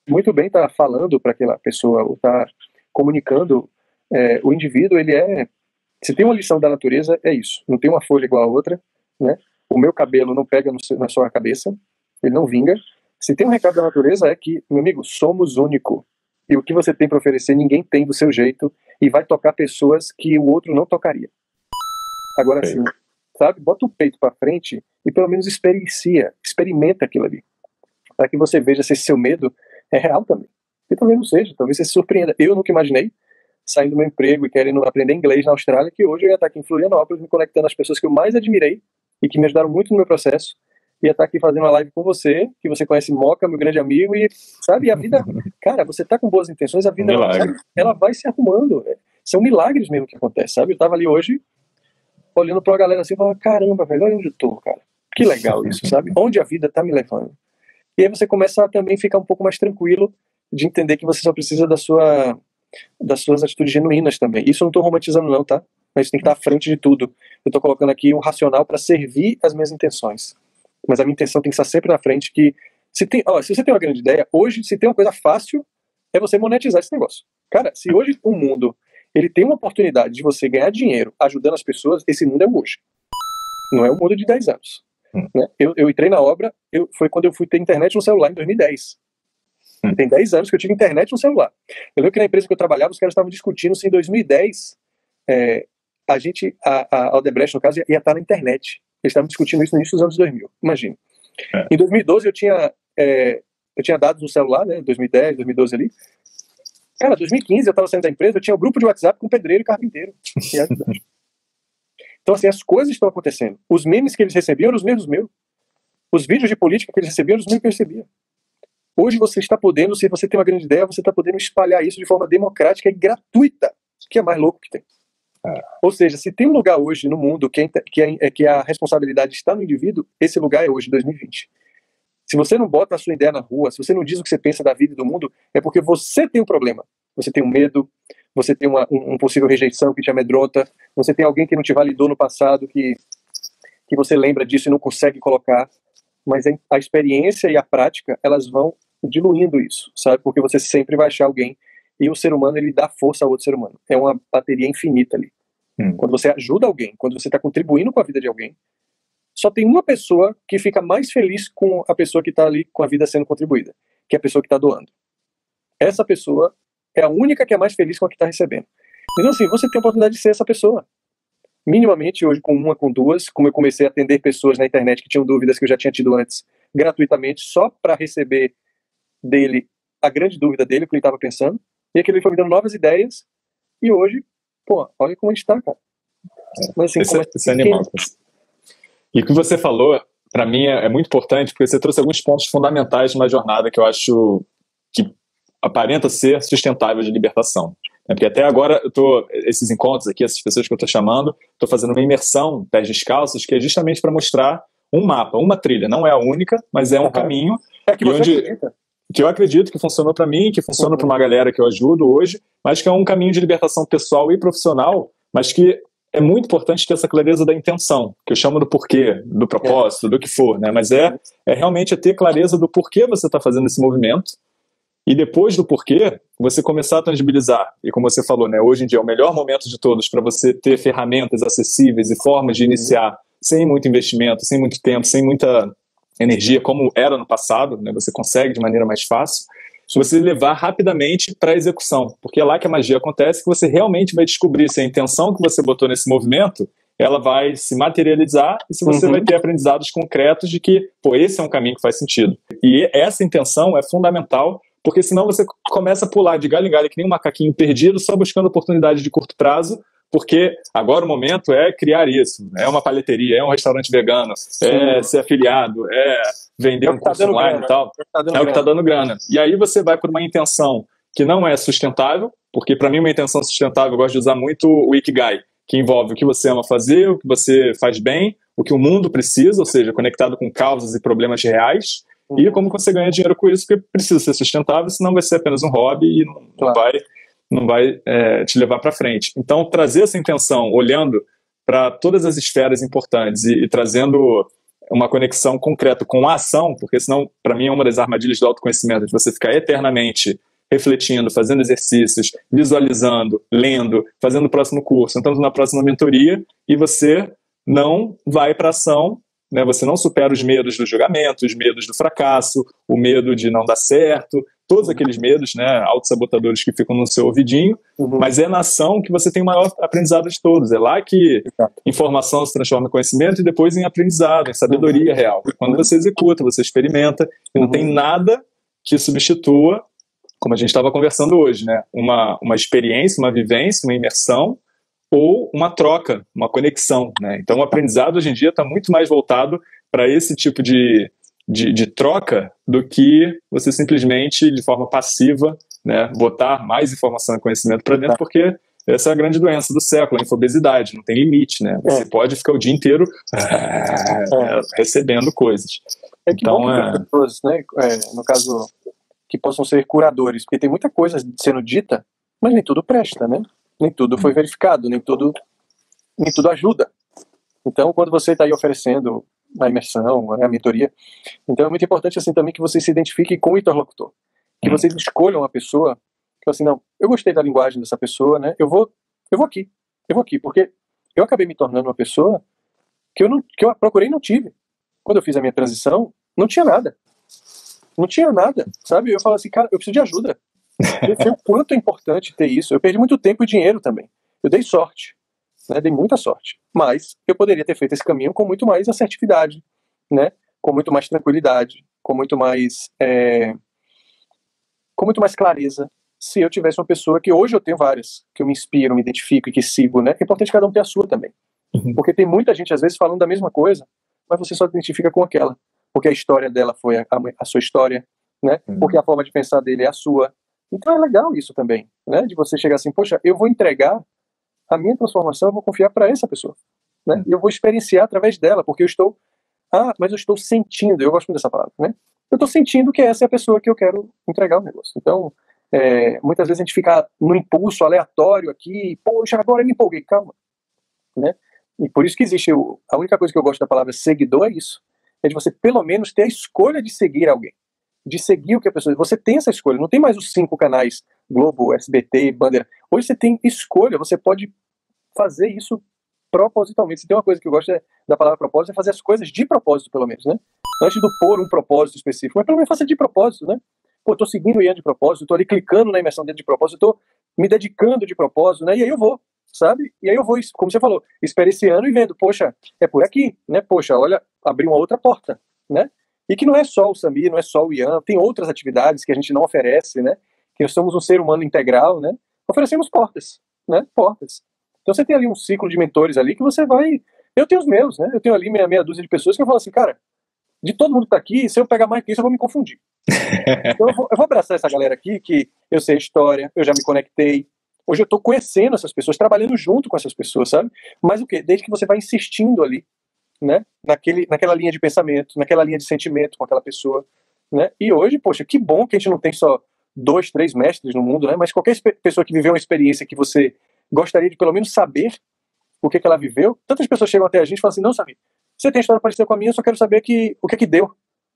muito bem estar falando para aquela pessoa, ou estar comunicando. O indivíduo, se tem uma lição da natureza, é isso. Não tem uma folha igual a outra, né? O meu cabelo não pega na sua cabeça, ele não vinga. Se tem um recado da natureza, é que, meu amigo, somos único. E o que você tem para oferecer, ninguém tem do seu jeito, e vai tocar pessoas que o outro não tocaria. Agora sim, sabe? Bota o peito para frente e pelo menos experimenta aquilo ali, para que você veja se esse seu medo é real também. E talvez não seja, talvez você se surpreenda. Eu nunca imaginei, saindo do meu emprego e querendo aprender inglês na Austrália, que hoje eu ia estar aqui em Florianópolis, me conectando às pessoas que eu mais admirei e que me ajudaram muito no meu processo. Ia estar aqui fazendo uma live com você, que você conhece Moca, meu grande amigo, e sabe, a vida, cara, você tá com boas intenções, a vida, ela vai se arrumando. São milagres mesmo que acontecem, sabe? Eu tava ali hoje, olhando pra uma galera assim, e falando, caramba, velho, olha onde eu tô, cara. Que legal isso, sabe? Onde a vida tá me levando. E aí você começa a também ficar um pouco mais tranquilo de entender que você só precisa das suas atitudes genuínas também. Isso eu não tô romantizando não, tá? Mas tem que estar à frente de tudo. Eu tô colocando aqui um racional para servir as minhas intenções. Mas a minha intenção tem que estar sempre na frente, que se você tem uma grande ideia, hoje, se tem uma coisa fácil, é você monetizar esse negócio. Cara, se hoje o mundo, ele tem uma oportunidade de você ganhar dinheiro ajudando as pessoas, esse mundo é o hoje. Não é o mundo de 10 anos. Né? Eu entrei na obra, foi quando eu fui ter internet no celular, em 2010. Tem 10 anos que eu tive internet no celular. Eu lembro que na empresa que eu trabalhava, os caras estavam discutindo se em 2010 a Odebrecht, no caso, ia estar na internet. Eles estavam discutindo isso no início dos anos 2000, imagina. Em 2012 eu tinha dados no celular, né, 2010, 2012 ali. Cara, 2015 eu estava saindo da empresa, eu tinha um grupo de WhatsApp com pedreiro e carpinteiro. Então assim, as coisas estão acontecendo. Os memes que eles recebiam eram os mesmos meus. Os vídeos de política que eles recebiam eram os mesmos que eu recebia. Hoje você está podendo, se você tem uma grande ideia, você está podendo espalhar isso de forma democrática e gratuita, que é mais louco que tem. Ou seja, se tem um lugar hoje no mundo que a responsabilidade está no indivíduo, esse lugar é hoje, 2020. Se você não bota a sua ideia na rua, se você não diz o que você pensa da vida e do mundo, é porque você tem um problema. Você tem um medo, você tem um possível rejeição que te amedronta, você tem alguém que não te validou no passado, que você lembra disso e não consegue colocar. Mas a experiência e a prática, elas vão diluindo isso, sabe? Porque você sempre vai achar alguém. E o ser humano, ele dá força ao outro ser humano. É uma bateria infinita ali. Quando você ajuda alguém, quando você está contribuindo com a vida de alguém, só tem uma pessoa que fica mais feliz com a pessoa que está ali com a vida sendo contribuída, que é a pessoa que está doando. Essa pessoa é a única que é mais feliz com a que está recebendo. Então assim, você tem a oportunidade de ser essa pessoa. Minimamente hoje com uma, com duas, como eu comecei a atender pessoas na internet que tinham dúvidas que eu já tinha tido antes, gratuitamente, só para receber dele a grande dúvida dele, o que ele estava pensando, e aquilo foi me dando novas ideias, e hoje, pô, olha como a gente tá, cara. Mas, assim, esse é animal. E o que você falou, para mim, é muito importante, porque você trouxe alguns pontos fundamentais de uma jornada que eu acho que aparenta ser sustentável de libertação. Porque até agora, esses encontros aqui, essas pessoas que eu estou chamando, estou fazendo uma imersão, pés descalços, que é justamente para mostrar um mapa, uma trilha. Não é a única, mas é um caminho. Que eu acredito que funcionou para mim, que funciona para uma galera que eu ajudo hoje, mas que é um caminho de libertação pessoal e profissional, mas que é muito importante ter essa clareza da intenção, que eu chamo do porquê, do propósito, do que for, né? Mas é realmente ter clareza do porquê você está fazendo esse movimento, e depois do porquê, você começar a tangibilizar. E como você falou, né, hoje em dia é o melhor momento de todos para você ter ferramentas acessíveis e formas de iniciar sem muito investimento, sem muito tempo, sem muita energia, como era no passado, né, você consegue de maneira mais fácil, você levar rapidamente para a execução, porque é lá que a magia acontece, que você realmente vai descobrir se a intenção que você botou nesse movimento, ela vai se materializar e se você vai ter aprendizados concretos de que, pô, esse é um caminho que faz sentido. E essa intenção é fundamental, porque senão você começa a pular de galho em galho que nem um macaquinho perdido, só buscando oportunidade de curto prazo, porque agora o momento é criar isso, é uma palheteria, é um restaurante vegano, é ser afiliado, é vender um curso online e tal, é o que está dando grana. E aí você vai por uma intenção que não é sustentável, porque para mim uma intenção sustentável, eu gosto de usar muito o Ikigai, que envolve o que você ama fazer, o que você faz bem, o que o mundo precisa, ou seja, conectado com causas e problemas reais, e como você ganha dinheiro com isso, porque precisa ser sustentável, senão vai ser apenas um hobby e não vai te levar para frente. Então, trazer essa intenção, olhando para todas as esferas importantes e trazendo uma conexão concreta com a ação, porque senão, para mim, é uma das armadilhas do autoconhecimento, de você ficar eternamente refletindo, fazendo exercícios, visualizando, lendo, fazendo o próximo curso, entrando na próxima mentoria, e você não vai para a ação, né? Você não supera os medos do julgamento, os medos do fracasso, o medo de não dar certo, todos aqueles medos, né, autossabotadores que ficam no seu ouvidinho, mas é na ação que você tem o maior aprendizado de todos. É lá que informação se transforma em conhecimento e depois em aprendizado, em sabedoria real. Quando você executa, você experimenta, e não tem nada que substitua, como a gente estava conversando hoje, né, uma experiência, uma vivência, uma imersão, ou uma troca, uma conexão, né? Então o aprendizado hoje em dia está muito mais voltado para esse tipo de troca do que você simplesmente, de forma passiva, né, botar mais informação e conhecimento para dentro, porque essa é a grande doença do século, a infobesidade, não tem limite, né? Você pode ficar o dia inteiro recebendo coisas. Então, que pessoas, né, no caso, que possam ser curadores, porque tem muita coisa sendo dita, mas nem tudo presta, né? Nem tudo foi verificado, nem tudo ajuda. Então, quando você está aí oferecendo a imersão, a mentoria, então é muito importante assim também que você se identifique com o interlocutor, que vocês escolham uma pessoa que assim, não, eu gostei da linguagem dessa pessoa, né? Eu vou aqui, porque eu acabei me tornando uma pessoa que eu procurei e não tive. Quando eu fiz a minha transição, não tinha nada, sabe? Eu falo assim, cara, eu preciso de ajuda. Eu sei o quanto é importante ter isso. Eu perdi muito tempo e dinheiro também. Eu dei sorte, né? Dei muita sorte. Mas eu poderia ter feito esse caminho com muito mais assertividade, né? Com muito mais tranquilidade, com muito mais clareza. Se eu tivesse uma pessoa que hoje eu tenho várias, que eu me inspiro, me identifico e que sigo, né? É importante cada um ter a sua também. Porque tem muita gente às vezes falando da mesma coisa, mas você só identifica com aquela, porque a história dela foi a sua história, né? Porque a forma de pensar dele é a sua. Então é legal isso também, né? De você chegar assim, poxa, eu vou entregar a minha transformação, eu vou confiar para essa pessoa, né? E eu vou experienciar através dela, porque eu estou, mas eu estou sentindo, eu gosto muito dessa palavra, né? Eu estou sentindo que essa é a pessoa que eu quero entregar o negócio. Então, muitas vezes a gente fica no impulso aleatório aqui, poxa, agora eu me empolguei, calma, né? E por isso que existe, a única coisa que eu gosto da palavra seguidor é isso, é de você pelo menos ter a escolha de seguir alguém, de seguir o que a pessoa... Você tem essa escolha, não tem mais os 5 canais, Globo, SBT, Bandeira. Hoje você tem escolha, você pode fazer isso propositalmente. Se tem uma coisa que eu gosto da palavra propósito, é fazer as coisas de propósito, pelo menos, né? Antes de pôr um propósito específico, mas pelo menos faça de propósito, né? Pô, eu tô seguindo o Ian de propósito, eu tô ali clicando na imersão dele de propósito, eu tô me dedicando de propósito, né? E aí eu vou, sabe? E aí eu vou, como você falou, experienciando e vendo, poxa, é por aqui, né? Poxa, olha, abri uma outra porta, né? E que não é só o Samir, não é só o Ian, tem outras atividades que a gente não oferece, né? Que nós somos um ser humano integral, né? Oferecemos portas, né? Portas. Então você tem ali um ciclo de mentores ali que você vai... Eu tenho os meus, né? Eu tenho ali meia dúzia de pessoas que eu falo assim, cara, de todo mundo que tá aqui, se eu pegar mais que isso, eu vou me confundir. Então eu vou abraçar essa galera aqui, que eu sei a história, eu já me conectei. Hoje eu tô conhecendo essas pessoas, trabalhando junto com essas pessoas, sabe? Mas o quê? Desde que você vai insistindo ali, né? Naquela linha de pensamento, naquela linha de sentimento com aquela pessoa, né? E hoje, poxa, que bom que a gente não tem só 2, 3 mestres no mundo, né? Mas qualquer pessoa que viveu uma experiência que você gostaria de pelo menos saber o que ela viveu. Tantas pessoas chegam até a gente e falam assim, não, Samir, você tem história parecida com a minha, eu só quero saber o que deu,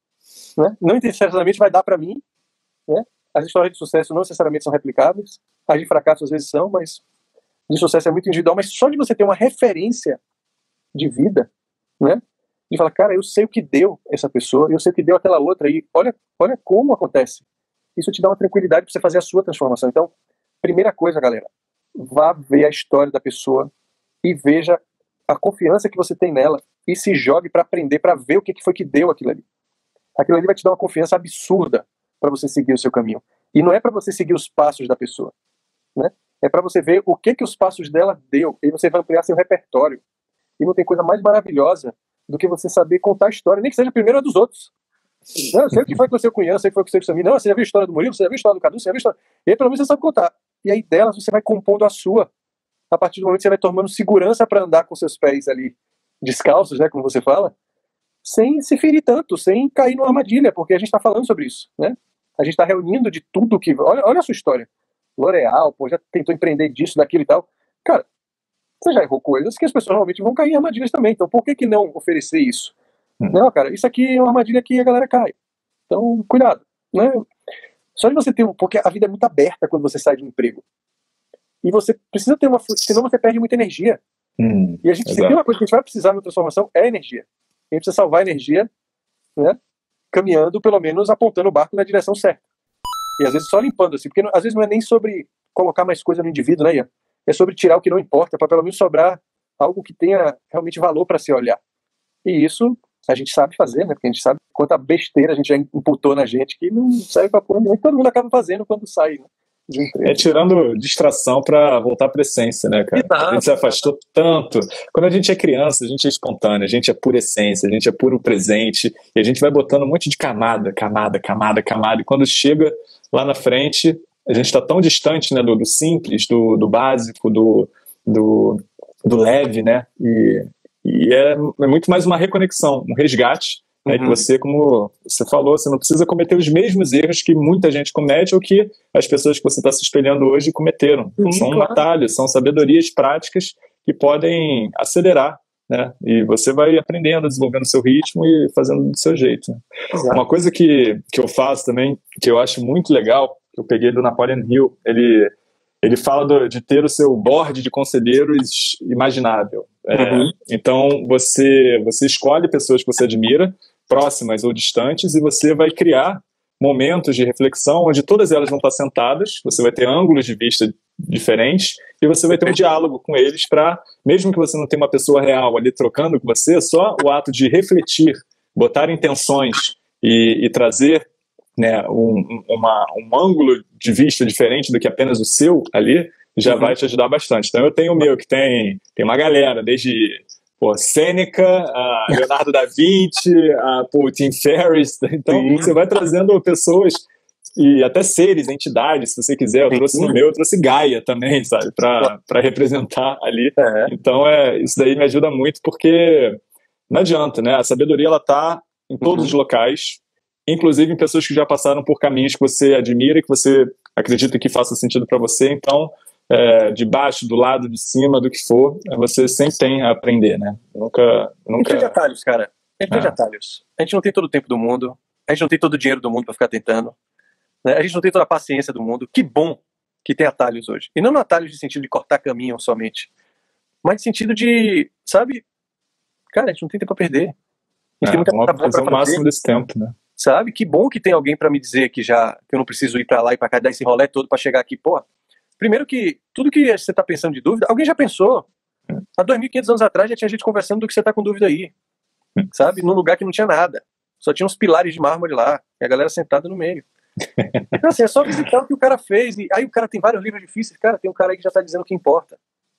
né? Não necessariamente vai dar para mim, né? As histórias de sucesso não necessariamente são replicáveis, as de fracasso às vezes são, mas de sucesso é muito individual, mas só de você ter uma referência de vida, né? De falar, cara, eu sei o que deu essa pessoa, eu sei o que deu aquela outra, e olha como acontece. Isso te dá uma tranquilidade para você fazer a sua transformação. Então, primeira coisa, galera, vá ver a história da pessoa e veja a confiança que você tem nela e se jogue para aprender, para ver o que foi que deu aquilo ali. Aquilo ali vai te dar uma confiança absurda para você seguir o seu caminho. E não é para você seguir os passos da pessoa, né? É para você ver o que os passos dela deu, e você vai ampliar seu repertório. E não tem coisa mais maravilhosa do que você saber contar a história, nem que seja a primeira dos outros. Não, eu sei o que foi que você conhece, eu sei o que foi que você com o Samir. Não, você já viu a história do Murilo, você já viu a história do Cadu, você já viu a história... E aí pelo menos você sabe contar. E aí delas você vai compondo a sua. A partir do momento que você vai tomando segurança para andar com seus pés ali descalços, né, como você fala, sem se ferir tanto, sem cair numa armadilha, porque a gente está falando sobre isso, né? A gente está reunindo de tudo que... Olha a sua história. L'Oréal, pô, já tentou empreender disso, daquilo e tal. Cara, você já errou coisas que as pessoas normalmente vão cair em armadilhas também. Então por que não oferecer isso? Não, cara, isso aqui é uma armadilha que a galera cai. Então, cuidado, né? Só de você ter porque a vida é muito aberta quando você sai de um emprego. E você precisa ter senão você perde muita energia. E a gente, se tem uma coisa que a gente vai precisar na transformação, é energia. A gente precisa salvar a energia, né? Caminhando, pelo menos apontando o barco na direção certa. E às vezes só limpando, assim, porque às vezes não é nem sobre colocar mais coisa no indivíduo, né, Ian? É sobre tirar o que não importa, para pelo menos sobrar algo que tenha realmente valor para se olhar. E isso a gente sabe fazer, né? Porque a gente sabe quanta besteira a gente já imputou na gente que não serve para coisa nenhuma, e todo mundo acaba fazendo quando sai, né? É tirando distração para voltar para a essência, né, cara? Exato. A gente se afastou tanto. Quando a gente é criança, a gente é espontâneo, a gente é pura essência, a gente é puro presente, e a gente vai botando um monte de camada. E quando chega lá na frente, a gente está tão distante, né, do simples, do básico, do leve, né? E é muito mais uma reconexão, um resgate. Que você, como você falou, você não precisa cometer os mesmos erros que muita gente comete ou que as pessoas que você está se espelhando hoje cometeram. São atalhos, são sabedorias práticas que podem acelerar, né? E você vai aprendendo, desenvolvendo o seu ritmo e fazendo do seu jeito, né? Uma coisa que eu faço também, que eu acho muito legal, que eu peguei do Napoleon Hill, ele fala de ter o seu board de conselheiros imaginável. Então, você escolhe pessoas que você admira, próximas ou distantes, e você vai criar momentos de reflexão onde todas elas vão estar sentadas, você vai ter ângulos de vista diferentes, e você vai ter um diálogo com eles para, mesmo que você não tenha uma pessoa real ali trocando com você, só o ato de refletir, botar intenções e trazer, né, um ângulo de vista diferente do que apenas o seu ali, já vai te ajudar bastante. Então eu tenho o meu, que tem uma galera, desde Sêneca, Leonardo da Vinci, Tim Ferriss. Então você vai trazendo pessoas e até seres, entidades, se você quiser. Eu trouxe no meu, eu trouxe Gaia também, sabe, para representar ali. Então isso daí me ajuda muito, porque não adianta, né? A sabedoria, ela tá em todos os locais, inclusive em pessoas que já passaram por caminhos que você admira e que você acredita que faça sentido para você. Então, de baixo, do lado, de cima, do que for, você sempre tem a aprender, né? Nunca... A gente de atalhos, cara. A gente de atalhos. A gente não tem todo o tempo do mundo, a gente não tem todo o dinheiro do mundo para ficar tentando, né? A gente não tem toda a paciência do mundo. Que bom que tem atalhos hoje. E não atalhos de sentido de cortar caminho somente, mas de sentido de, sabe, cara, a gente não tem tempo para perder. A gente tem muita coisa boa fazer o máximo desse tempo, né? Sabe? Que bom que tem alguém para me dizer que eu não preciso ir para lá e para cá, dar esse rolê todo para chegar aqui. Pô, primeiro que tudo que você tá pensando de dúvida, alguém já pensou. Há 2.500 anos atrás já tinha gente conversando do que você tá com dúvida aí. Sabe? Num lugar que não tinha nada. Só tinha uns pilares de mármore lá, e a galera sentada no meio. Então assim, é só visitar o que o cara fez. E aí o cara tem vários livros difíceis. Cara, tem um cara aí que já tá dizendo o que importa.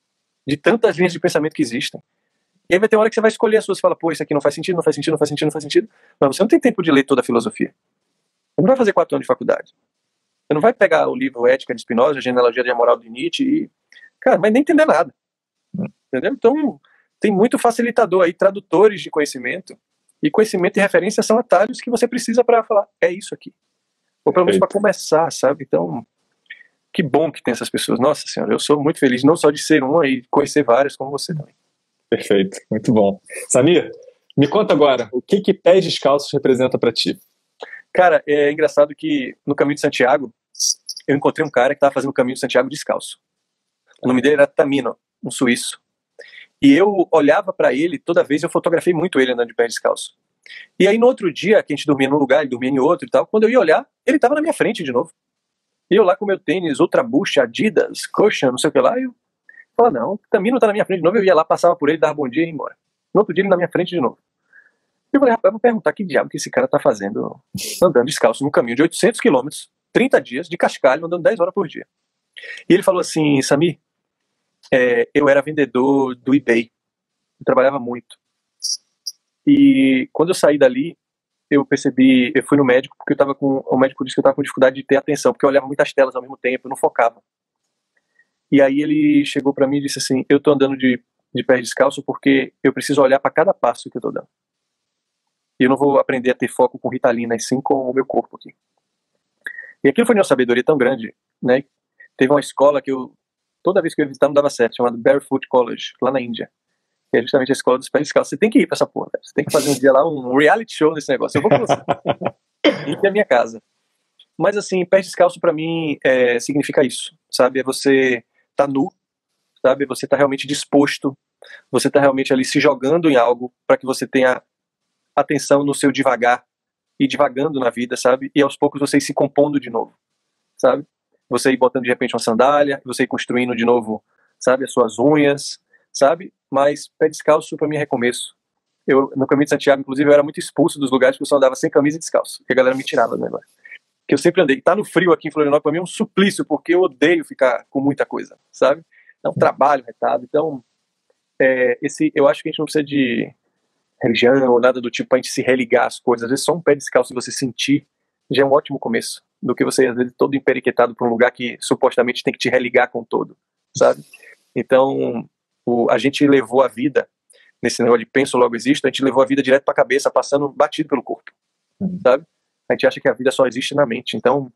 De tantas linhas de pensamento que existem. E aí vai ter uma hora que você vai escolher as suas e fala, pô, isso aqui não faz sentido, não faz sentido, não faz sentido, não faz sentido. Mas você não tem tempo de ler toda a filosofia. Você não vai fazer 4 anos de faculdade. Você não vai pegar o livro Ética de Spinoza, a Genealogia da Moral de Nietzsche e, cara, mas nem entender nada. Entendeu? Então, tem muito facilitador aí, tradutores de conhecimento. E conhecimento e referência são atalhos que você precisa para falar, é isso aqui. Ou pelo menos para começar, sabe? Então, que bom que tem essas pessoas. Nossa Senhora, eu sou muito feliz, não só de ser uma e conhecer várias como você também. Perfeito, muito bom. Samir, me conta agora, o que pés descalços representa para ti? Cara, é engraçado que no Caminho de Santiago, eu encontrei um cara que estava fazendo o Caminho de Santiago descalço. O nome dele era Tamino, um suíço. E eu olhava para ele, toda vez eu fotografei muito ele andando de pé descalço. E aí no outro dia, que a gente dormia num lugar, ele dormia em outro e tal, quando eu ia olhar, ele estava na minha frente de novo. E eu lá com meu tênis, Ultra Boost, Adidas, Cushion, não sei o que lá, e eu falava, não, o Tamino tá na minha frente de novo, eu ia lá, passava por ele, dava bom dia e ia embora. No outro dia ele na minha frente de novo. Eu falei, rapaz, vou perguntar que diabo que esse cara tá fazendo andando descalço num caminho de 800 quilômetros, 30 dias, de cascalho, andando 10 horas por dia. E ele falou assim, Samir, eu era vendedor do eBay, eu trabalhava muito. E quando eu saí dali, eu percebi, eu fui no médico, porque o médico disse que eu estava com dificuldade de ter atenção, porque eu olhava muitas telas ao mesmo tempo, eu não focava. E aí ele chegou para mim e disse assim, eu tô andando de pé descalço porque eu preciso olhar para cada passo que eu tô dando. E eu não vou aprender a ter foco com Ritalina, e sim com o meu corpo aqui. E aquilo foi uma sabedoria tão grande, né? Teve uma escola que toda vez que eu ia visitar não dava certo, chamada Barefoot College, lá na Índia. que é justamente a escola dos pés descalços. Você tem que ir pra essa porra, cara. Você tem que fazer um dia lá, um reality show desse negócio. Eu vou com você. E a minha casa. Mas assim, pés descalço pra mim significa isso, sabe? É você tá nu, sabe? Você tá realmente disposto, você tá realmente ali se jogando em algo para que você tenha atenção no seu devagar e divagando na vida, sabe? E aos poucos você ir se compondo de novo, sabe? Você ir botando de repente uma sandália, você ir construindo de novo, sabe? As suas unhas, sabe? Mas pé descalço pra mim é recomeço. No caminho de Santiago, inclusive, eu era muito expulso dos lugares que eu só andava sem camisa e descalço, porque a galera me tirava do negócio. Que eu sempre andei. Tá no frio aqui em Florianópolis, pra mim é um suplício, porque eu odeio ficar com muita coisa, sabe? É um trabalho retado. Então, eu acho que a gente não precisa de religião ou nada do tipo pra gente se religar às coisas. Às vezes só um pé descalço, você sentir, já é um ótimo começo. Do que você, às vezes, todo emperiquetado pra um lugar que supostamente tem que te religar com todo, sabe? Então, a gente levou a vida, nesse negócio de penso, logo existo, a gente levou a vida direto pra cabeça, passando batido pelo corpo, sabe? A gente acha que a vida só existe na mente. Então,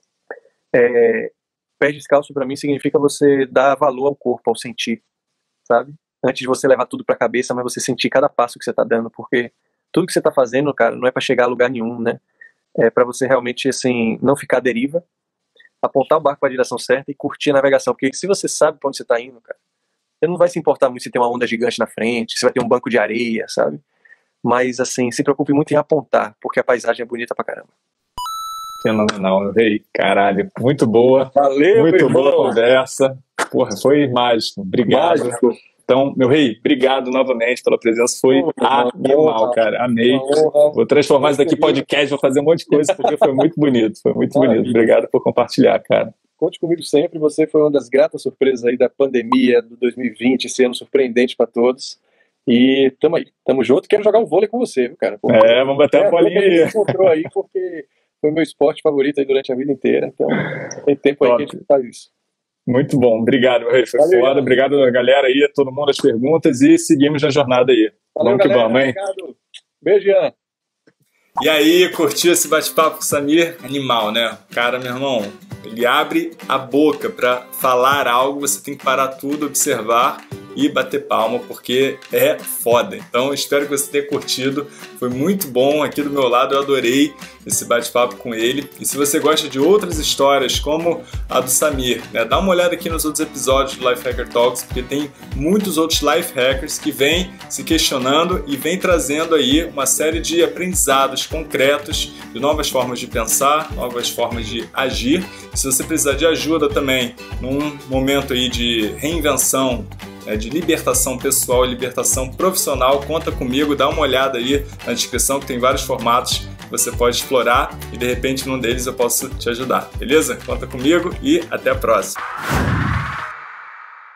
pé descalço pra mim significa você dar valor ao corpo, ao sentir, sabe? Antes de você levar tudo pra cabeça, mas você sentir cada passo que você tá dando, porque tudo que você tá fazendo, cara, não é pra chegar a lugar nenhum, né? É pra você realmente, assim, não ficar à deriva, apontar o barco pra direção certa e curtir a navegação, porque se você sabe pra onde você tá indo, cara, você não vai se importar muito se tem uma onda gigante na frente, se vai ter um banco de areia, sabe? Mas, assim, se preocupe muito em apontar, porque a paisagem é bonita pra caramba. Fenomenal, meu rei. Caralho, muito boa. Valeu, muito boa a conversa. Porra, foi mágico. Obrigado. Mágico. Então, meu rei, obrigado novamente pela presença. Foi animal, cara. Amei. Vou transformar isso daqui em podcast, vou fazer um monte de coisa, porque foi muito bonito. Foi muito bonito. Obrigado por compartilhar, cara. Conte comigo sempre. Você foi uma das gratas surpresas aí da pandemia do 2020, esse ano surpreendente para todos. E tamo aí, tamo junto. Quero jogar um vôlei com você, viu, cara? Vamos bater uma bolinha aí. Você encontrou aí porque foi meu esporte favorito aí durante a vida inteira. Então, tem tempo aí que a gente faz isso. Muito bom, obrigado, meu rei. Foi valeu, foda. Obrigado a galera aí, a todo mundo, as perguntas e seguimos na jornada aí. Valeu, vamos que galera, vamos, hein? Obrigado. Beijo, Ian. E aí, curtiu esse bate-papo com o Samir? Animal, né? Cara, meu irmão, ele abre a boca pra falar algo, você tem que parar tudo, observar e bater palma, porque é foda. Então, espero que você tenha curtido. Foi muito bom aqui do meu lado, eu adorei esse bate-papo com ele. E se você gosta de outras histórias, como a do Samir, né, dá uma olhada aqui nos outros episódios do Life Hacker Talks, porque tem muitos outros life hackers que vêm se questionando e vêm trazendo aí uma série de aprendizados concretos, de novas formas de pensar, novas formas de agir. E se você precisar de ajuda também, num momento aí de reinvenção, de libertação pessoal e libertação profissional, conta comigo, dá uma olhada aí na descrição que tem vários formatos que você pode explorar e de repente num deles eu posso te ajudar, beleza? Conta comigo e até a próxima!